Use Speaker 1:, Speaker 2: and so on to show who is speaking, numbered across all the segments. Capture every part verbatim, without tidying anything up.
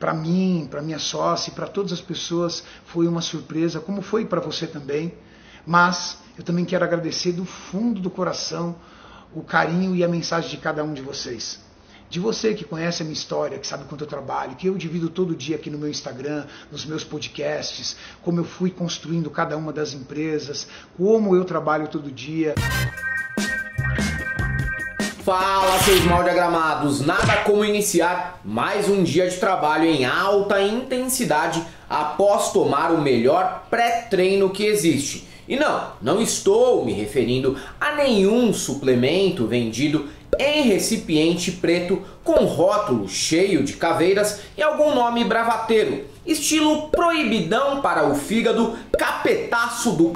Speaker 1: para mim, para minha sócia e para todas as pessoas foi uma surpresa, como foi para você também. Mas eu também quero agradecer do fundo do coração o carinho e a mensagem de cada um de vocês. De você que conhece a minha história, que sabe quanto eu trabalho, que eu divido todo dia aqui no meu Instagram, nos meus podcasts, como eu fui construindo cada uma das empresas, como eu trabalho todo dia.
Speaker 2: Fala, seus mal diagramados! Nada como iniciar mais um dia de trabalho em alta intensidade após tomar o melhor pré-treino que existe. E não, não estou me referindo a nenhum suplemento vendido em recipiente preto com rótulo cheio de caveiras e algum nome bravateiro, estilo proibidão para o fígado, capetaço do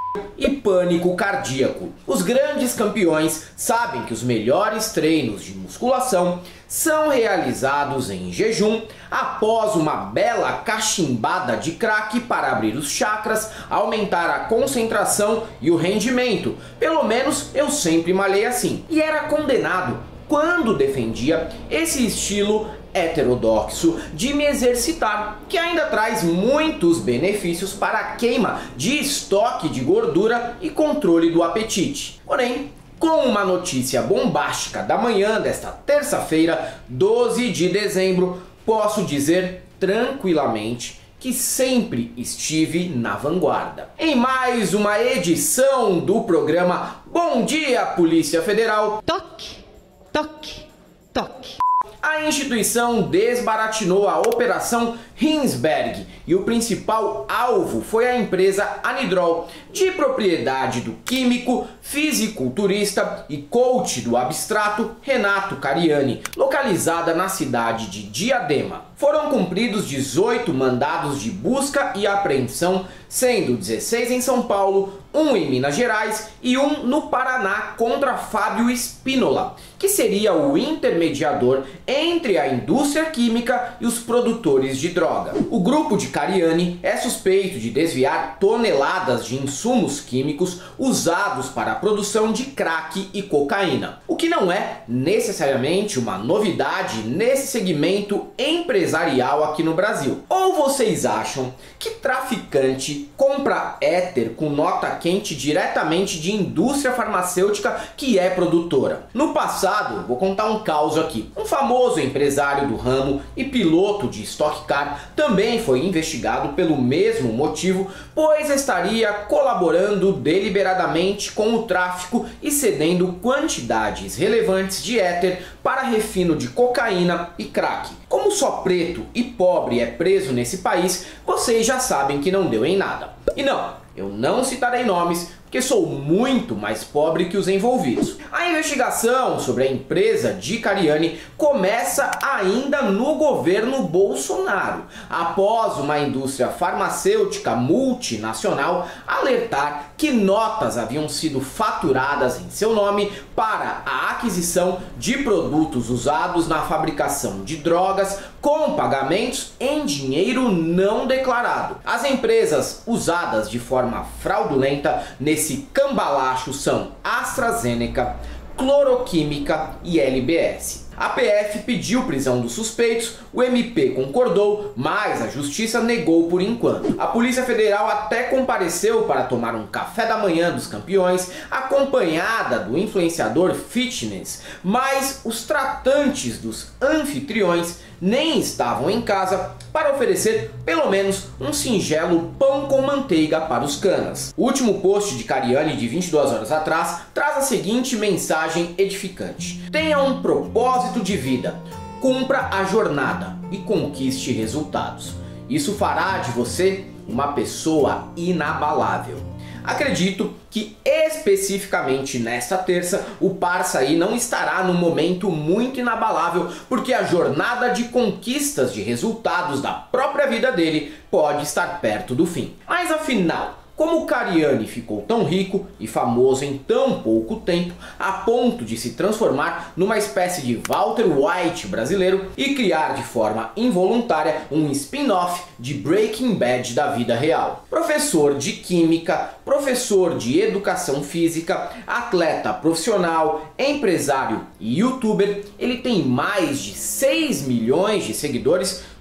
Speaker 2: e pânico cardíaco. Os grandes campeões sabem que os melhores treinos de musculação são realizados em jejum após uma bela cachimbada de crack para abrir os chakras, aumentar a concentração e o rendimento. Pelo menos eu sempre malhei assim e era condenado quando defendia esse estilo heterodoxo de me exercitar, que ainda traz muitos benefícios para a queima de estoque de gordura e controle do apetite. Porém, com uma notícia bombástica da manhã desta terça-feira, doze de dezembro, posso dizer tranquilamente que sempre estive na vanguarda. Em mais uma edição do programa Bom Dia Polícia Federal.
Speaker 3: Toque, toque, toque.
Speaker 2: A instituição desbaratinou a Operação Hinsberg e o principal alvo foi a empresa Anidrol, de propriedade do químico, fisiculturista e coach do abstrato Renato Cariani, localizada na cidade de Diadema. Foram cumpridos dezoito mandados de busca e apreensão, sendo dezesseis em São Paulo, um em Minas Gerais e um no Paraná contra Fábio Spínola, que seria o intermediador entre a indústria química e os produtores de droga. O grupo de Cariani é suspeito de desviar toneladas de insumos químicos usados para a produção de crack e cocaína, o que não é necessariamente uma novidade nesse segmento empresarial aqui no Brasil. Ou vocês acham que traficante compra éter com nota quente diretamente de indústria farmacêutica que é produtora? No passado, vou contar um caso aqui. Um famoso empresário do ramo e piloto de Stock Car também foi investigado pelo mesmo motivo, pois estaria colaborando deliberadamente com o tráfico e cedendo quantidades relevantes de éter para refino de cocaína e crack. Como só preto e pobre é preso nesse país, vocês já sabem que não deu em nada. E não, eu não citarei nomes, porque sou muito mais pobre que os envolvidos. A investigação sobre a empresa de Cariani começa ainda no governo Bolsonaro, após uma indústria farmacêutica multinacional alertar que notas haviam sido faturadas em seu nome para a aquisição de produtos usados na fabricação de drogas com pagamentos em dinheiro não declarado. As empresas usadas de forma fraudulenta nesse Esse cambalacho são AstraZeneca, Cloroquímica e L B S. A P F pediu prisão dos suspeitos, o M P concordou, mas a justiça negou por enquanto. A Polícia Federal até compareceu para tomar um café da manhã dos campeões, acompanhada do influenciador fitness, mas os tratantes dos anfitriões nem estavam em casa para oferecer pelo menos um singelo pão com manteiga para os canas. O último post de Cariani de vinte e duas horas atrás traz a seguinte mensagem edificante: tenha um propósito de vida, cumpra a jornada e conquiste resultados. Isso fará de você uma pessoa inabalável. Acredito que especificamente nesta terça o parça aí não estará num momento muito inabalável, porque a jornada de conquistas de resultados da própria vida dele pode estar perto do fim. Mas afinal, como Cariani ficou tão rico e famoso em tão pouco tempo, a ponto de se transformar numa espécie de Walter White brasileiro e criar de forma involuntária um spin-off de Breaking Bad da vida real? Professor de química, professor de educação física, atleta profissional, empresário e youtuber, ele tem mais de seis milhões de seguidores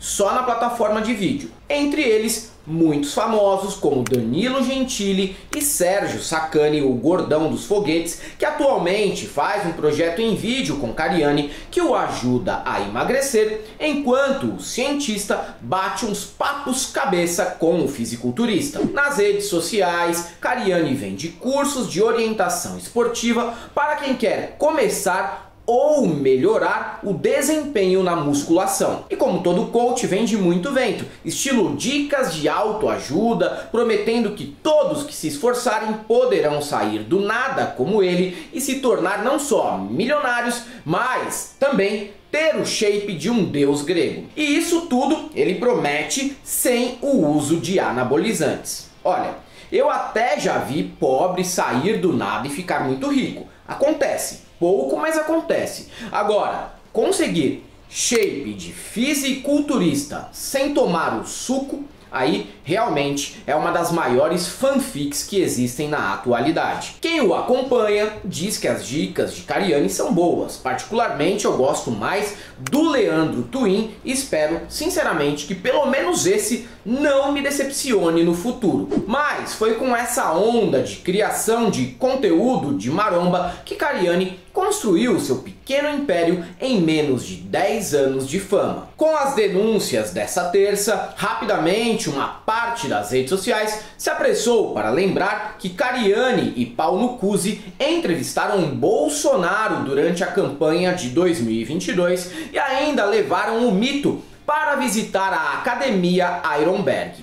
Speaker 2: só na plataforma de vídeo. Entre eles, muitos famosos como Danilo Gentili e Sérgio Sacani, o gordão dos foguetes, que atualmente faz um projeto em vídeo com Cariani que o ajuda a emagrecer, enquanto o cientista bate uns papos cabeça com o fisiculturista. Nas redes sociais, Cariani vende cursos de orientação esportiva para quem quer começar ou melhorar o desempenho na musculação. E como todo coach, vende muito vento, estilo dicas de autoajuda, prometendo que todos que se esforçarem poderão sair do nada como ele e se tornar não só milionários, mas também ter o shape de um deus grego. E isso tudo ele promete sem o uso de anabolizantes. Olha, eu até já vi pobre sair do nada e ficar muito rico. Acontece. Pouco, mas acontece. Agora, conseguir shape de fisiculturista sem tomar o suco, aí realmente é uma das maiores fanfics que existem na atualidade. Quem o acompanha diz que as dicas de Cariani são boas. Particularmente eu gosto mais do Leandro Twin e espero sinceramente que pelo menos esse não me decepcione no futuro. Mas foi com essa onda de criação de conteúdo de maromba que Cariani construiu seu pequeno império em menos de dez anos de fama. Com as denúncias dessa terça, rapidamente uma parte das redes sociais se apressou para lembrar que Cariani e Paulo Cusi entrevistaram Bolsonaro durante a campanha de dois mil e vinte e dois e ainda levaram o mito para visitar a Academia Ironberg.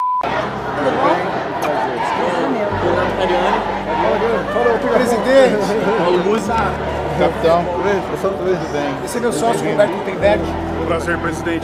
Speaker 4: Presidente,
Speaker 5: Paulo Cusi,
Speaker 4: capitão, eu sou o presidente.
Speaker 5: Esse é meu sócio, Roberto Gutenberg.
Speaker 4: Prazer, presidente.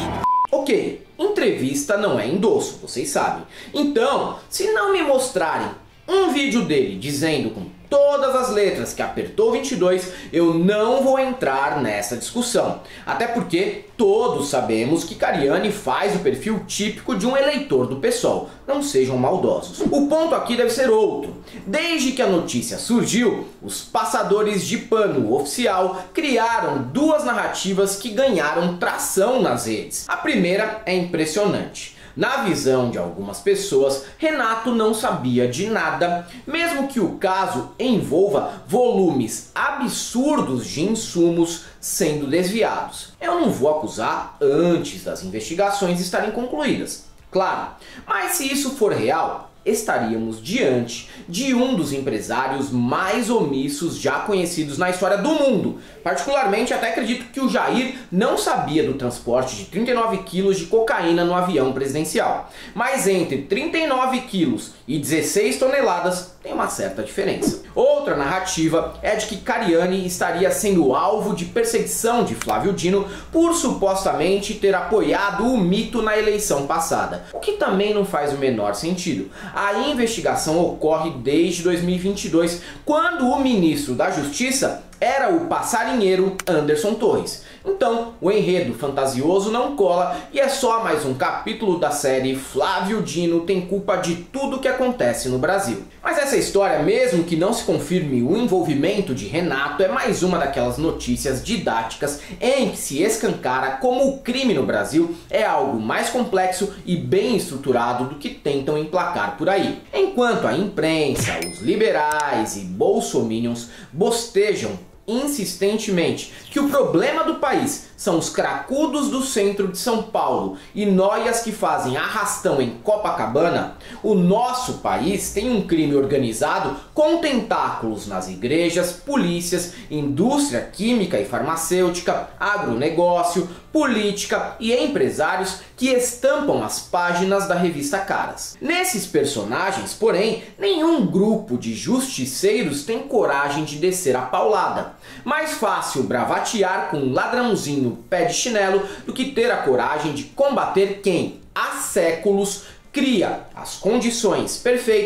Speaker 2: Ok, entrevista não é endosso, vocês sabem. Então, se não me mostrarem um vídeo dele dizendo com todas as letras que apertou vinte e dois, eu não vou entrar nessa discussão. Até porque todos sabemos que Cariani faz o perfil típico de um eleitor do PSOL. Não sejam maldosos. O ponto aqui deve ser outro. Desde que a notícia surgiu, os passadores de pano oficial criaram duas narrativas que ganharam tração nas redes. A primeira é impressionante. Na visão de algumas pessoas, Renato não sabia de nada, mesmo que o caso envolva volumes absurdos de insumos sendo desviados. Eu não vou acusar antes das investigações estarem concluídas, claro, mas se isso for real, estaríamos diante de um dos empresários mais omissos já conhecidos na história do mundo. Particularmente, até acredito que o Jair não sabia do transporte de trinta e nove quilos de cocaína no avião presidencial. Mas entre trinta e nove quilos e dezesseis toneladas tem uma certa diferença. Outra narrativa é de que Cariani estaria sendo alvo de perseguição de Flávio Dino por supostamente ter apoiado o mito na eleição passada, o que também não faz o menor sentido. A investigação ocorre desde dois mil e vinte e dois, quando o ministro da Justiça era o passarinheiro Anderson Torres. Então, o enredo fantasioso não cola e é só mais um capítulo da série Flávio Dino tem culpa de tudo que acontece no Brasil. Mas essa história, mesmo que não se confirme o envolvimento de Renato, é mais uma daquelas notícias didáticas em que se escancara como o crime no Brasil é algo mais complexo e bem estruturado do que tentam emplacar por aí. Enquanto a imprensa, os liberais e bolsominions bostejam insistentemente que o problema do país são os cracudos do centro de São Paulo e noias que fazem arrastão em Copacabana, o nosso país tem um crime organizado com tentáculos nas igrejas, polícias, indústria química e farmacêutica, agronegócio, política e empresários que estampam as páginas da revista Caras. Nesses personagens, porém, nenhum grupo de justiceiros tem coragem de descer a paulada. Mais fácil bravatear com um ladrãozinho pé de chinelo do que ter a coragem de combater quem, há séculos, cria as condições perfeitas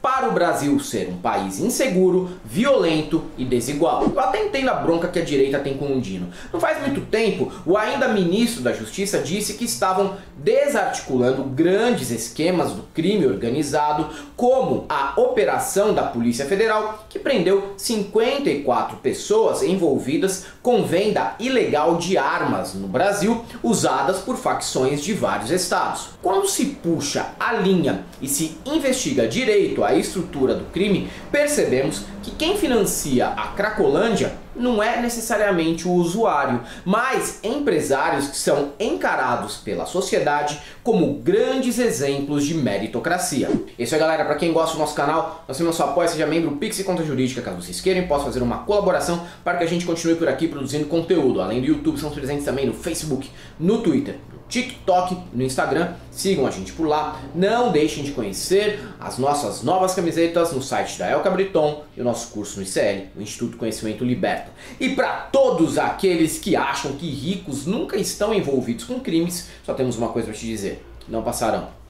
Speaker 2: para o Brasil ser um país inseguro, violento e desigual. Eu até entendo a bronca que a direita tem com o Dino. Não faz muito tempo, o ainda ministro da Justiça disse que estavam desarticulando grandes esquemas do crime organizado, como a operação da Polícia Federal, que prendeu cinquenta e quatro pessoas envolvidas com venda ilegal de armas no Brasil, usadas por facções de vários estados. Quando se puxa a linha e se investiga direito a estrutura do crime, percebemos que quem financia a Cracolândia não é necessariamente o usuário, mas empresários que são encarados pela sociedade como grandes exemplos de meritocracia. Isso aí, galera, para quem gosta do nosso canal, nós temos nosso apoio, seja membro Pix e Conta Jurídica, caso vocês queiram, posso fazer uma colaboração para que a gente continue por aqui produzindo conteúdo. Além do YouTube, estamos presentes também no Facebook, no Twitter, TikTok, no Instagram, sigam a gente por lá. Não deixem de conhecer as nossas novas camisetas no site da El Cabriton e o nosso curso no I C L, o Instituto Conhecimento Liberta. E para todos aqueles que acham que ricos nunca estão envolvidos com crimes, só temos uma coisa para te dizer: não passarão.